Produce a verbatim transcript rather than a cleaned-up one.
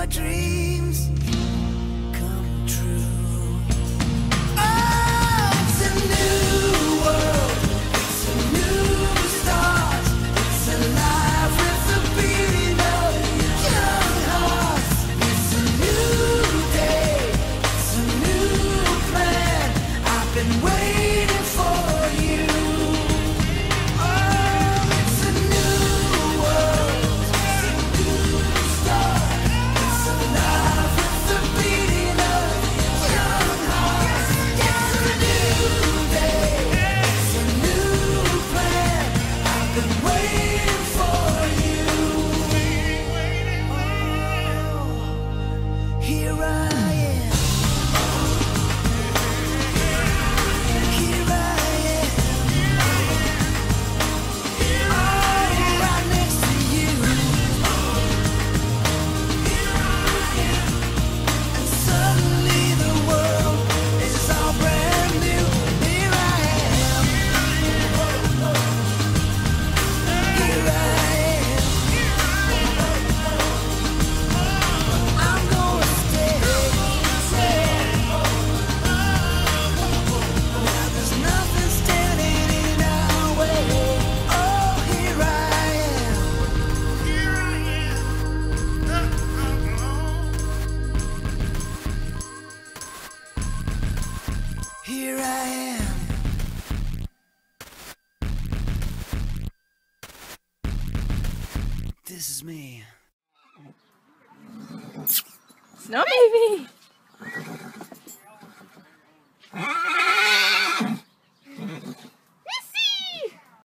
dreams come true. Oh, it's a new world, it's a new start, it's a life with a beating of young hearts. It's a new day, it's a new plan. I've been waiting for you. Oh, it's a new world, it's a new start, it's a life with a beating of young hearts. It's a new day, it's a new plan. I've been waiting for you. Oh, here I am. Here I am. Oh, right next to you. And suddenly the world is all brand new. Here I am. Here I am. I'm gonna stay. Now there's nothing standing in our way. Oh, here I am. Here I am. Here I am. This is me. Snow baby.